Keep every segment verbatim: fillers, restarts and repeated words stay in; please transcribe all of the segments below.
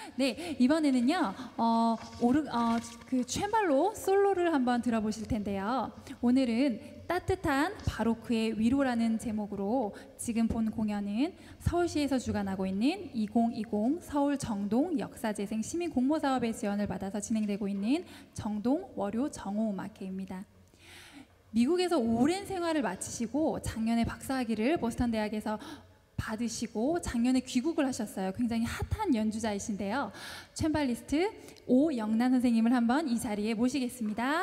네, 이번에는요, 어, 오르, 어, 그 챈발로 솔로를 한번 들어보실 텐데요. 오늘은 따뜻한 바로크의 위로라는 제목으로 지금 본 공연은 서울시에서 주관하고 있는 이천이십 서울 정동 역사재생 시민 공모사업의 지원을 받아서 진행되고 있는 정동 월요 정오음악회입니다. 미국에서 오랜 생활을 마치시고 작년에 박사학위를 보스턴 대학에서 받으시고 작년에 귀국을 하셨어요. 굉장히 핫한 연주자이신데요. 챈발리스트 오영란 선생님을 한번 이 자리에 모시겠습니다.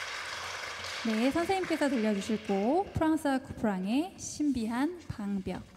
네, 선생님께서 들려주실 곡 프랑스와 쿠프랑의 신비한 방벽.